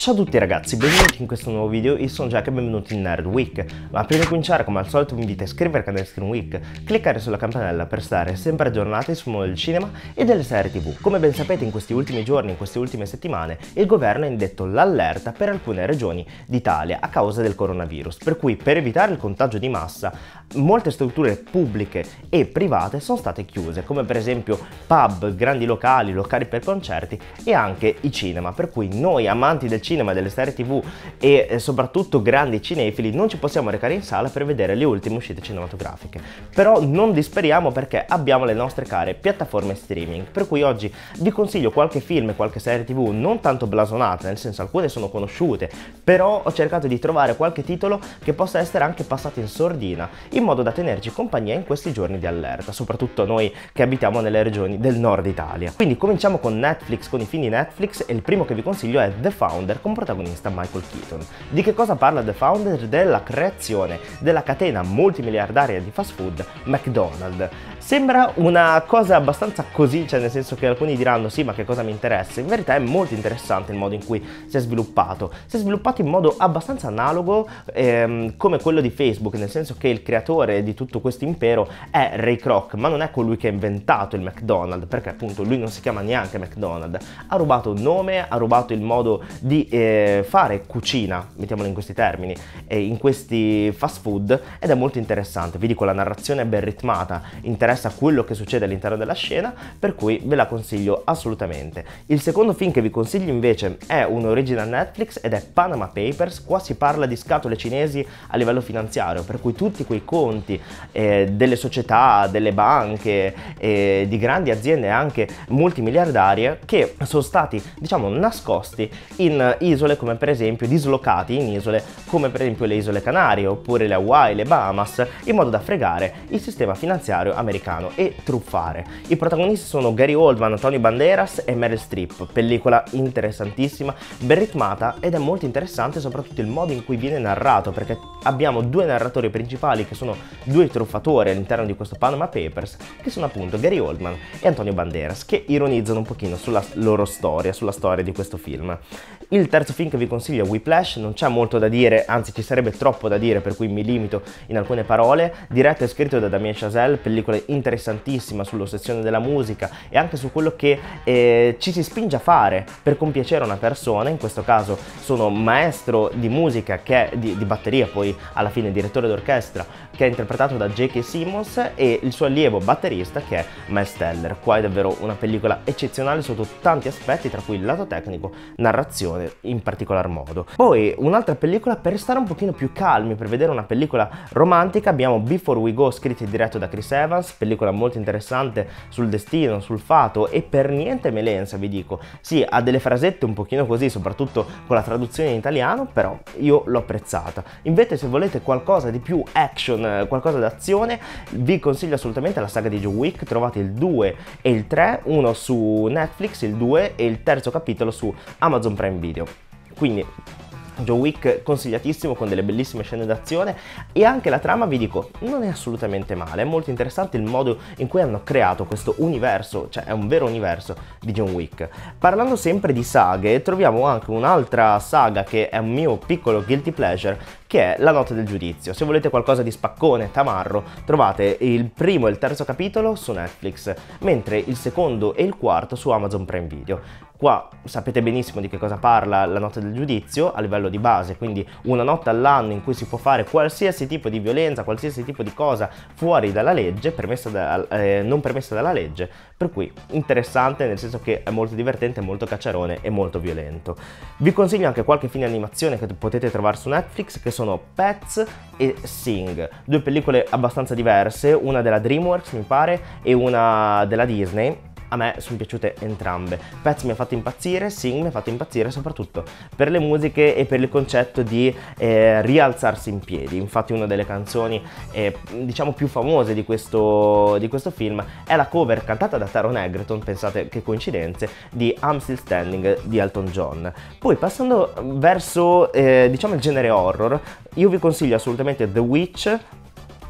Ciao a tutti ragazzi, benvenuti in questo nuovo video, io sono Jack e benvenuti in Nerd Week. Ma prima di cominciare, come al solito vi invito a iscrivervi al canale Screen Week, cliccare sulla campanella per stare sempre aggiornati sul mondo del cinema e delle serie TV. Come ben sapete, in questi ultimi giorni, in queste ultime settimane, il governo ha indetto l'allerta per alcune regioni d'Italia a causa del coronavirus, per cui per evitare il contagio di massa molte strutture pubbliche e private sono state chiuse, come per esempio pub, grandi locali, locali per concerti e anche i cinema, per cui noi amanti del cinema, delle serie TV e soprattutto grandi cinefili non ci possiamo recare in sala per vedere le ultime uscite cinematografiche. Però non disperiamo perché abbiamo le nostre care piattaforme streaming, per cui oggi vi consiglio qualche film e qualche serie TV non tanto blasonate, nel senso alcune sono conosciute, però ho cercato di trovare qualche titolo che possa essere anche passato in sordina, in modo da tenerci compagnia in questi giorni di allerta, soprattutto noi che abitiamo nelle regioni del nord Italia. Quindi cominciamo con Netflix, con i film di Netflix, e il primo che vi consiglio è The Founder con protagonista Michael Keaton. Di che cosa parla The Founder? Della creazione della catena multimiliardaria di fast food McDonald's. Sembra una cosa abbastanza così, cioè nel senso che alcuni diranno sì, ma che cosa mi interessa? In verità è molto interessante il modo in cui si è sviluppato in modo abbastanza analogo come quello di Facebook, nel senso che il creatore di tutto questo impero è Ray Kroc, ma non è colui che ha inventato il McDonald's, perché appunto lui non si chiama neanche McDonald's, ha rubato un nome, ha rubato il modo di fare cucina, mettiamolo in questi termini, in questi fast food, ed è molto interessante. Vi dico, la narrazione è ben ritmata, interessa quello che succede all'interno della scena, per cui ve la consiglio assolutamente. Il secondo film che vi consiglio invece è un original Netflix ed è Panama Papers. Qua si parla di scatole cinesi a livello finanziario, per cui tutti quei conti delle società, delle banche, di grandi aziende anche multimiliardarie che sono stati, diciamo, nascosti in isole come per esempio, dislocati in isole come per esempio le isole Canarie oppure le Hawaii, le Bahamas, in modo da fregare il sistema finanziario americano e truffare. I protagonisti sono Gary Oldman, Antonio Banderas e Meryl Streep. Pellicola interessantissima, ben ritmata, ed è molto interessante soprattutto il modo in cui viene narrato, perché abbiamo due narratori principali che sono due truffatori all'interno di questo Panama Papers, che sono appunto Gary Oldman e Antonio Banderas, che ironizzano un pochino sulla loro storia, sulla storia di questo film. Il terzo film che vi consiglio è Whiplash. Non c'è molto da dire, anzi ci sarebbe troppo da dire, per cui mi limito in alcune parole. Diretto e scritto da Damien Chazelle, pellicola interessantissima sull'ossessione della musica e anche su quello che ci si spinge a fare per compiacere una persona. In questo caso sono maestro di musica, che è di batteria, poi alla fine direttore d'orchestra, che è interpretato da J.K. Simmons, e il suo allievo batterista che è Miles Teller. Qua è davvero una pellicola eccezionale sotto tanti aspetti, tra cui il lato tecnico, narrazione in particolar modo. Poi un'altra pellicola per stare un pochino più calmi, per vedere una pellicola romantica, abbiamo Before We Go, scritto e diretto da Chris Evans, pellicola molto interessante sul destino, sul fato, e per niente melensa, vi dico. Sì, ha delle frasette un pochino così, soprattutto con la traduzione in italiano, però io l'ho apprezzata. Invece se volete qualcosa di più action, qualcosa d'azione, vi consiglio assolutamente la saga di John Wick. Trovate il 2 e il 3, uno su Netflix, il 2, e il terzo capitolo su Amazon Prime Video. Quindi John Wick consigliatissimo, con delle bellissime scene d'azione, e anche la trama, vi dico, non è assolutamente male. È molto interessante il modo in cui hanno creato questo universo, cioè è un vero universo di John Wick. Parlando sempre di saghe, troviamo anche un'altra saga che è un mio piccolo guilty pleasure, che è La notte del giudizio. Se volete qualcosa di spaccone, tamarro, trovate il primo e il terzo capitolo su Netflix, mentre il secondo e il quarto su Amazon Prime Video. Qua sapete benissimo di che cosa parla La notte del giudizio a livello di base, quindi una notte all'anno in cui si può fare qualsiasi tipo di violenza, qualsiasi tipo di cosa fuori dalla legge, non permessa dalla legge, per cui interessante, nel senso che è molto divertente, molto cacciarone e molto violento. Vi consiglio anche qualche film di animazione che potete trovare su Netflix, che sono Pets e Sing, due pellicole abbastanza diverse, una della DreamWorks mi pare e una della Disney. A me sono piaciute entrambe. Pets mi ha fatto impazzire, Sing mi ha fatto impazzire soprattutto per le musiche e per il concetto di rialzarsi in piedi. Infatti una delle canzoni diciamo più famose di questo film è la cover cantata da Taron Egerton, pensate che coincidenze, di I'm Still Standing di Elton John. Poi passando verso diciamo il genere horror, io vi consiglio assolutamente The Witch,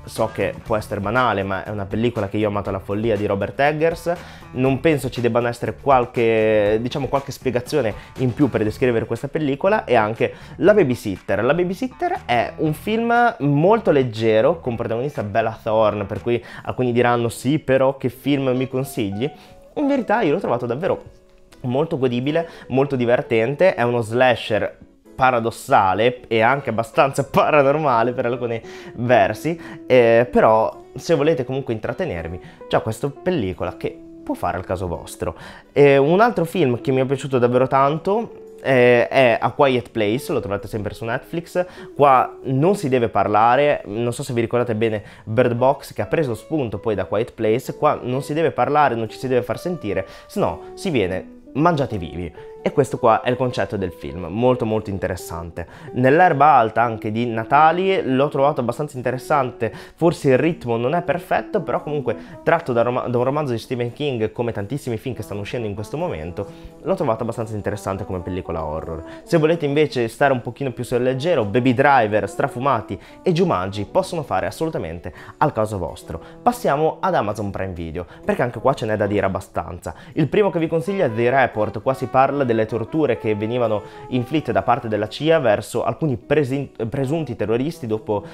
so che può essere banale, ma è una pellicola che io ho amato alla follia, di Robert Eggers. Non penso ci debbano essere qualche spiegazione in più per descrivere questa pellicola. E anche La Babysitter. La Babysitter è un film molto leggero con protagonista Bella Thorne, per cui alcuni diranno sì, però che film mi consigli? In verità io l'ho trovato davvero molto godibile, molto divertente. È uno slasher paradossale e anche abbastanza paranormale per alcuni versi, però se volete comunque intrattenervi c'è questa pellicola che può fare al caso vostro. Un altro film che mi è piaciuto davvero tanto è A Quiet Place, lo trovate sempre su Netflix. Qua non si deve parlare, non so se vi ricordate bene Bird Box, che ha preso spunto poi da Quiet Place. Qua non si deve parlare, non ci si deve far sentire, se no si viene mangiati vivi. E questo qua è il concetto del film, molto molto interessante. Nell'erba alta anche di Natali l'ho trovato abbastanza interessante, forse il ritmo non è perfetto, però comunque tratto da un romanzo di Stephen King, come tantissimi film che stanno uscendo in questo momento, l'ho trovato abbastanza interessante come pellicola horror. Se volete invece stare un pochino più sul leggero, Baby Driver, Strafumati e Jumanji possono fare assolutamente al caso vostro. Passiamo ad Amazon Prime Video, perché anche qua ce n'è da dire abbastanza. Il primo che vi consiglio è The Report. Qua si parla delle torture che venivano inflitte da parte della CIA verso alcuni presunti terroristi dopo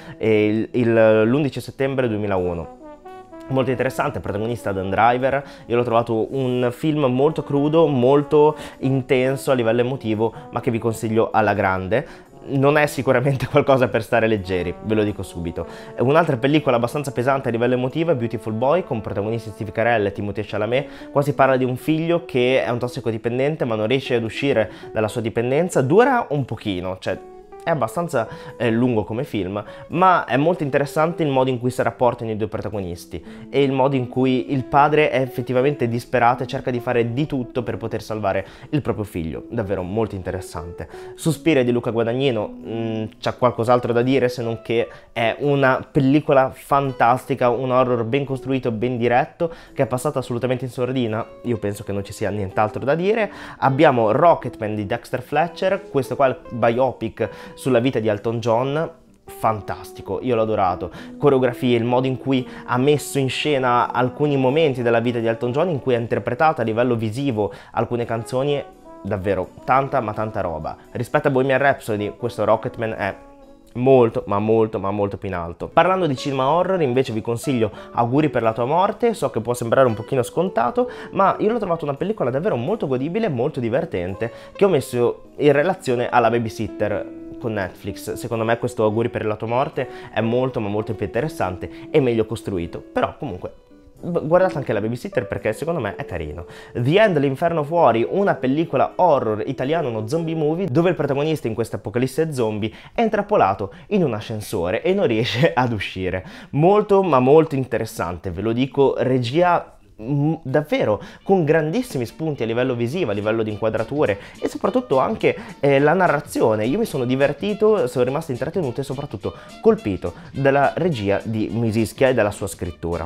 l'11 settembre 2001. Molto interessante, protagonista Adam Driver. Io l'ho trovato un film molto crudo, molto intenso a livello emotivo, ma che vi consiglio alla grande. Non è sicuramente qualcosa per stare leggeri, ve lo dico subito. Un'altra pellicola abbastanza pesante a livello emotivo è Beautiful Boy, con protagonisti Steve Carell e Timothée Chalamet. Qua si parla di un figlio che è un tossicodipendente ma non riesce ad uscire dalla sua dipendenza. Dura un pochino, cioè è abbastanza lungo come film, ma è molto interessante il modo in cui si rapportano i due protagonisti e il modo in cui il padre è effettivamente disperato e cerca di fare di tutto per poter salvare il proprio figlio. Davvero molto interessante. Suspiria di Luca Guadagnino, c'è qualcos'altro da dire se non che è una pellicola fantastica, un horror ben costruito, ben diretto, che è passato assolutamente in sordina. Io penso che non ci sia nient'altro da dire. Abbiamo Rocketman di Dexter Fletcher, questo qua è il biopic sulla vita di Elton John, fantastico, io l'ho adorato. Coreografie, il modo in cui ha messo in scena alcuni momenti della vita di Elton John, in cui ha interpretato a livello visivo alcune canzoni, davvero tanta ma tanta roba. Rispetto a Bohemian Rhapsody, questo Rocketman è molto ma molto più in alto. Parlando di cinema horror invece vi consiglio Auguri per la tua morte. So che può sembrare un pochino scontato, ma io l'ho trovato una pellicola davvero molto godibile, molto divertente, che ho messo in relazione alla Babysitter con Netflix. Secondo me questo Auguri per la tua morte è molto ma molto più interessante e meglio costruito, però comunque guardate anche la Babysitter perché secondo me è carino. The End, l'inferno fuori, una pellicola horror italiana, uno zombie movie dove il protagonista in questa apocalisse zombie è intrappolato in un ascensore e non riesce ad uscire. Molto ma molto interessante, ve lo dico, regia davvero con grandissimi spunti a livello visivo, a livello di inquadrature e soprattutto anche la narrazione. Io mi sono divertito, sono rimasto intrattenuto e soprattutto colpito dalla regia di Misischia e dalla sua scrittura.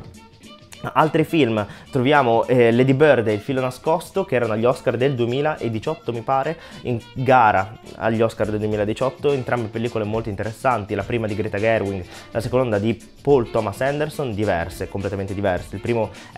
Altri film, troviamo Lady Bird e Il filo nascosto, che erano agli Oscar del 2018 mi pare, in gara agli Oscar del 2018, entrambe pellicole molto interessanti, la prima di Greta Gerwig, la seconda di Paul Thomas Anderson, diverse, completamente diverse. Il primo è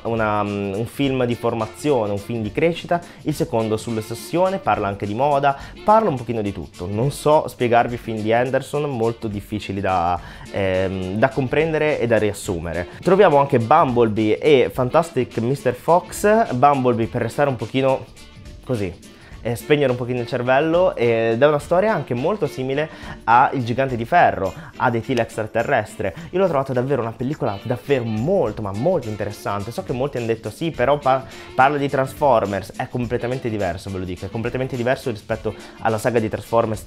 un film di formazione, un film di crescita, il secondo sull'ossessione, parla anche di moda, parla un pochino di tutto. Non so spiegarvi i film di Anderson, molto difficili da comprendere e da riassumere. Troviamo anche Bumblebee e Fantastic Mr. Fox. Bumblebee per restare un pochino così, spegnere un pochino il cervello, ed è una storia anche molto simile a Il gigante di ferro, ad E.T. l'extraterrestre. Io l'ho trovata davvero una pellicola davvero molto ma molto interessante. So che molti hanno detto sì, però parla di Transformers, è completamente diverso, ve lo dico, è completamente diverso rispetto alla saga di Transformers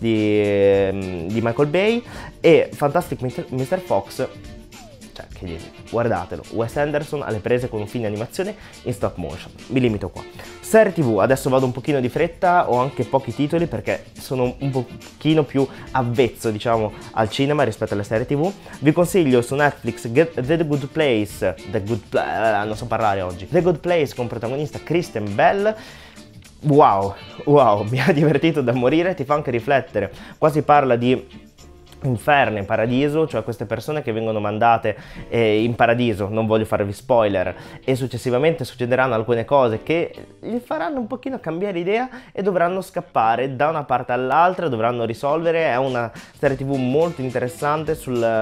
di Michael Bay. E Fantastic Mr. Fox, cioè, che dire, guardatelo, Wes Anderson alle prese con un film di animazione in stop motion. Mi limito qua. Serie TV, adesso vado un pochino di fretta, ho anche pochi titoli perché sono un pochino più avvezzo, diciamo, al cinema rispetto alle serie TV. Vi consiglio su Netflix The Good Place, non so parlare oggi, The Good Place con protagonista Kristen Bell. Wow, mi ha divertito da morire, ti fa anche riflettere. Qua si parla di inferno in paradiso, cioè queste persone che vengono mandate in paradiso, non voglio farvi spoiler, e successivamente succederanno alcune cose che gli faranno un pochino cambiare idea e dovranno scappare da una parte all'altra, dovranno risolvere. È una serie TV molto interessante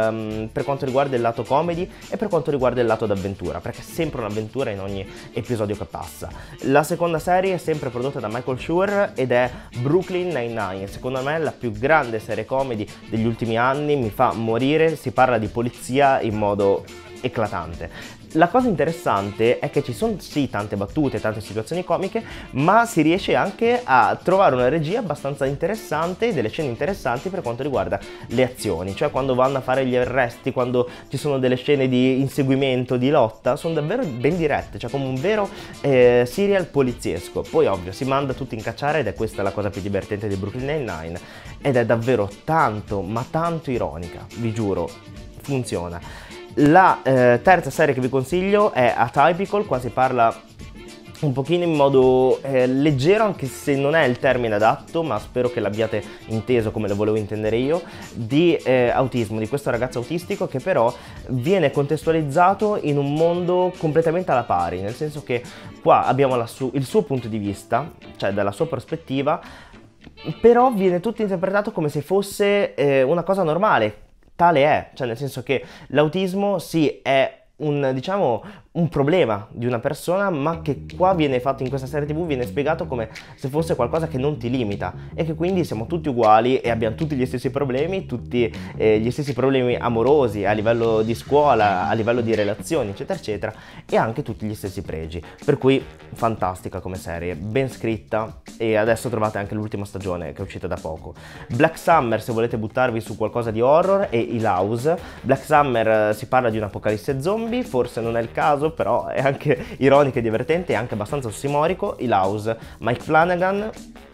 per quanto riguarda il lato comedy e per quanto riguarda il lato d'avventura, perché è sempre un'avventura in ogni episodio che passa. La seconda serie è sempre prodotta da Michael Schur ed è Brooklyn Nine-Nine, secondo me la più grande serie comedy degli ultimi anni, mi fa morire. Si parla di polizia in modo eclatante. La cosa interessante è che ci sono sì tante battute, tante situazioni comiche, ma si riesce anche a trovare una regia abbastanza interessante e delle scene interessanti per quanto riguarda le azioni, cioè quando vanno a fare gli arresti, quando ci sono delle scene di inseguimento, di lotta, sono davvero ben dirette, cioè come un vero serial poliziesco. Poi ovvio si manda tutti in cacciare ed è questa la cosa più divertente di Brooklyn Nine-Nine, ed è davvero tanto, ma tanto ironica, vi giuro, funziona. La terza serie che vi consiglio è Atypical. Qua si parla un pochino in modo leggero, anche se non è il termine adatto, ma spero che l'abbiate inteso come lo volevo intendere io, di autismo, di questo ragazzo autistico che però viene contestualizzato in un mondo completamente alla pari, nel senso che qua abbiamo il suo punto di vista, cioè dalla sua prospettiva, però viene tutto interpretato come se fosse una cosa normale. Tale è, cioè nel senso che l'autismo sì è diciamo, un problema di una persona, ma che qua viene fatto in questa serie TV, viene spiegato come se fosse qualcosa che non ti limita e che quindi siamo tutti uguali e abbiamo tutti gli stessi problemi, tutti gli stessi problemi amorosi a livello di scuola, a livello di relazioni, eccetera eccetera, e anche tutti gli stessi pregi. Per cui fantastica come serie, ben scritta, e adesso trovate anche l'ultima stagione che è uscita da poco. Black Summer, se volete buttarvi su qualcosa di horror, e Hill House. Black Summer si parla di un'apocalisse zombie, forse non è il caso, però è anche ironico e divertente e anche abbastanza ossimorico. Hill House, Mike Flanagan,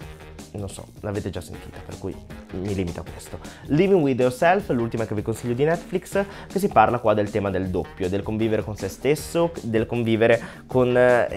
non so, l'avete già sentita, per cui mi limito a questo. Living with Yourself, l'ultima che vi consiglio di Netflix, che si parla qua del tema del doppio, del convivere con se stesso, del convivere con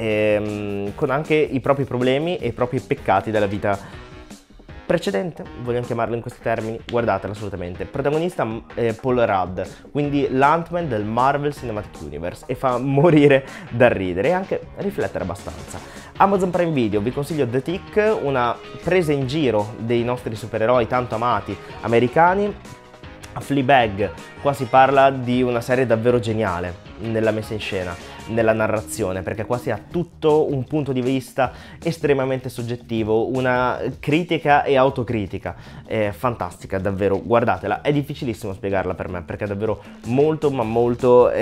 anche i propri problemi e i propri peccati della vita precedente, vogliamo chiamarlo in questi termini. Guardatelo assolutamente. Protagonista Paul Rudd, quindi l'Ant-Man del Marvel Cinematic Universe, e fa morire dal ridere e anche riflettere abbastanza. Amazon Prime Video, vi consiglio The Tick, una presa in giro dei nostri supereroi tanto amati americani. Fleabag, qua si parla di una serie davvero geniale nella messa in scena, nella narrazione, perché qua si ha tutto un punto di vista estremamente soggettivo, una critica e autocritica fantastica, davvero, guardatela. È difficilissimo spiegarla per me perché è davvero molto ma molto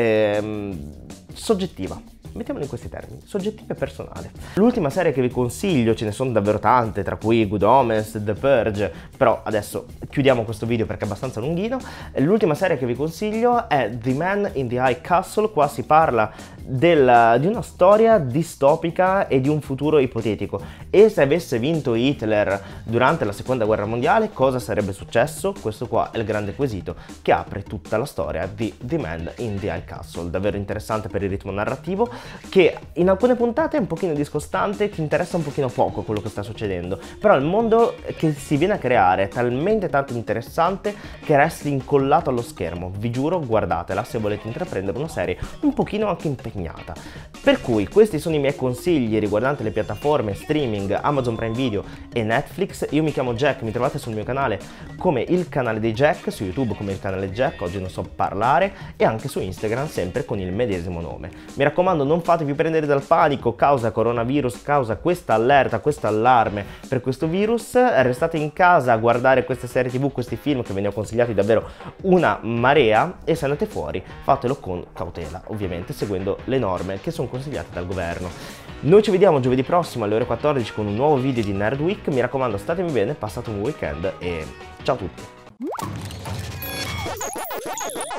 soggettiva. Mettiamolo in questi termini, soggettiva e personale. L'ultima serie che vi consiglio, ce ne sono davvero tante, tra cui Good Omens, The Purge, però adesso chiudiamo questo video perché è abbastanza lunghino. L'ultima serie che vi consiglio è The Man in the High Castle. Qua si parla di una storia distopica e di un futuro ipotetico. E se avesse vinto Hitler durante la seconda guerra mondiale, cosa sarebbe successo? Questo qua è il grande quesito che apre tutta la storia di The Man in the High Castle. Davvero interessante per il ritmo narrativo, che in alcune puntate è un pochino discostante, ti interessa un pochino poco quello che sta succedendo, però il mondo che si viene a creare è talmente tanto interessante che resti incollato allo schermo. Vi giuro, guardatela se volete intraprendere una serie un pochino anche impegnata. Per cui questi sono i miei consigli riguardanti le piattaforme streaming Amazon Prime Video e Netflix. Io mi chiamo Jack, mi trovate sul mio canale come il canale dei Jack, su YouTube come il canale Jack, oggi non so parlare, e anche su Instagram sempre con il medesimo nome. Mi raccomando, non fatevi prendere dal panico causa coronavirus, causa questa allerta, questo allarme per questo virus. Restate in casa a guardare queste serie TV, questi film che ve ne ho consigliati davvero una marea, e se andate fuori fatelo con cautela, ovviamente seguendo le norme che sono consigliate dal governo. Noi ci vediamo giovedì prossimo alle ore 14 con un nuovo video di Nerd Week. Mi raccomando, statevi bene, passate un weekend e ciao a tutti.